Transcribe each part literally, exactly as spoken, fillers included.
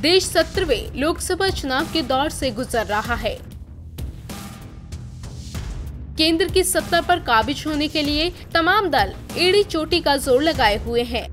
देश सत्रहवें लोकसभा चुनाव के दौर से गुजर रहा है। केंद्र की सत्ता पर काबिज होने के लिए तमाम दल एड़ी चोटी का जोर लगाए हुए हैं,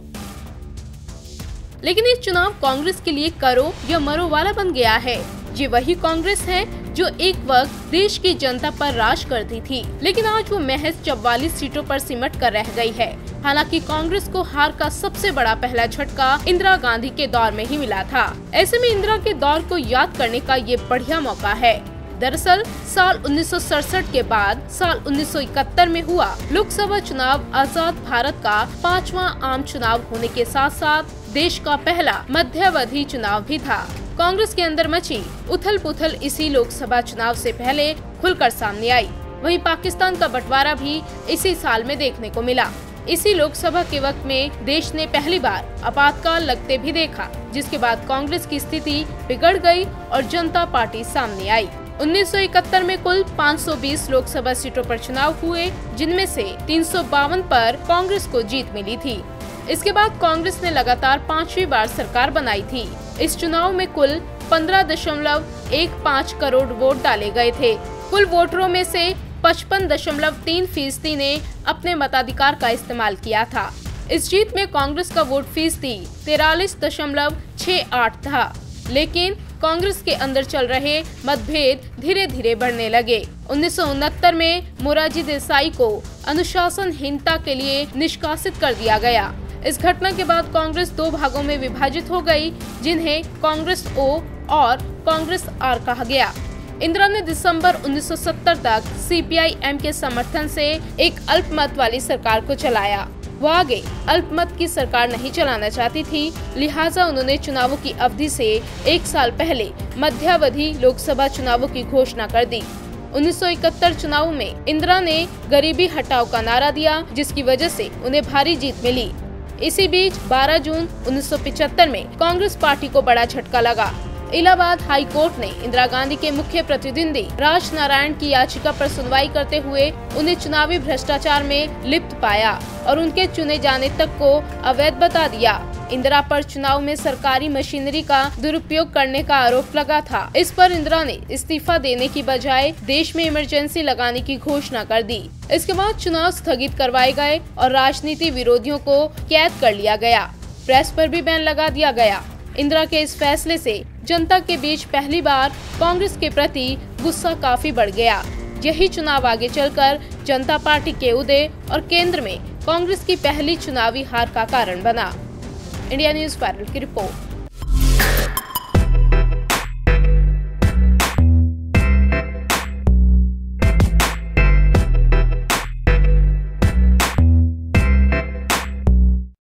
लेकिन ये चुनाव कांग्रेस के लिए करो या मरो वाला बन गया है। ये वही कांग्रेस है जो एक वक्त देश की जनता पर राज करती थी, लेकिन आज वो महज चौवालीस सीटों पर सिमट कर रह गई है। हालांकि कांग्रेस को हार का सबसे बड़ा पहला झटका इंदिरा गांधी के दौर में ही मिला था। ऐसे में इंदिरा के दौर को याद करने का ये बढ़िया मौका है। दरअसल साल उन्नीस सौ सड़सठ के बाद साल उन्नीस सौ इकहत्तर में हुआ लोकसभा चुनाव आजाद भारत का पांचवा आम चुनाव होने के साथ साथ देश का पहला मध्यावधि चुनाव भी था। कांग्रेस के अंदर मची उथल पुथल इसी लोकसभा चुनाव से पहले खुलकर सामने आई। वहीं पाकिस्तान का बंटवारा भी इसी साल में देखने को मिला। इसी लोकसभा के वक्त में देश ने पहली बार आपातकाल लगते भी देखा, जिसके बाद कांग्रेस की स्थिति बिगड़ गई और जनता पार्टी सामने आई। उन्नीस सौ इकहत्तर में कुल पाँच सौ बीस लोकसभा सीटों पर चुनाव हुए, जिनमें से तीन सौ बावन पर कांग्रेस को जीत मिली थी। इसके बाद कांग्रेस ने लगातार पांचवी बार सरकार बनाई थी। इस चुनाव में कुल पंद्रह दशमलव एक पाँच करोड़ वोट डाले गए थे। कुल वोटरों में से पचपन दशमलव तीन फीसदी ने अपने मताधिकार का इस्तेमाल किया था। इस जीत में कांग्रेस का वोट फीसदी तिरालीस दशमलव छह आठ था, लेकिन कांग्रेस के अंदर चल रहे मतभेद धीरे धीरे बढ़ने लगे। उन्नीस सौ उनहत्तर में मोरारजी देसाई को अनुशासनहीनता के लिए निष्कासित कर दिया गया। इस घटना के बाद कांग्रेस दो भागों में विभाजित हो गई, जिन्हें कांग्रेस ओ और कांग्रेस आर कहा गया। इंदिरा ने दिसंबर उन्नीस सौ सत्तर तक सी पी आई एम के समर्थन से एक अल्पमत वाली सरकार को चलाया। वो आगे अल्पमत की सरकार नहीं चलाना चाहती थी, लिहाजा उन्होंने चुनावों की अवधि से एक साल पहले मध्यावधि लोकसभा चुनावों की घोषणा कर दी। उन्नीस सौ इकहत्तर चुनाव में इंदिरा ने गरीबी हटाओ का नारा दिया, जिसकी वजह से उन्हें भारी जीत मिली। इसी बीच बारह जून उन्नीस सौ पचहत्तर में कांग्रेस पार्टी को बड़ा झटका लगा। इलाहाबाद हाई कोर्ट ने इंदिरा गांधी के मुख्य प्रतिद्वंदी राज नारायण की याचिका पर सुनवाई करते हुए उन्हें चुनावी भ्रष्टाचार में लिप्त पाया और उनके चुने जाने तक को अवैध बता दिया। इंदिरा पर चुनाव में सरकारी मशीनरी का दुरुपयोग करने का आरोप लगा था। इस पर इंदिरा ने इस्तीफा देने की बजाय देश में इमरजेंसी लगाने की घोषणा कर दी। इसके बाद चुनाव स्थगित करवाए गए और राजनीति विरोधियों को कैद कर लिया गया। प्रेस पर भी बैन लगा दिया गया। इंदिरा के इस फैसले से जनता के बीच पहली बार कांग्रेस के प्रति गुस्सा काफी बढ़ गया। यही चुनाव आगे चलकर जनता पार्टी के उदय और केंद्र में कांग्रेस की पहली चुनावी हार का कारण बना। इंडिया न्यूज़ वायरल की रिपोर्ट।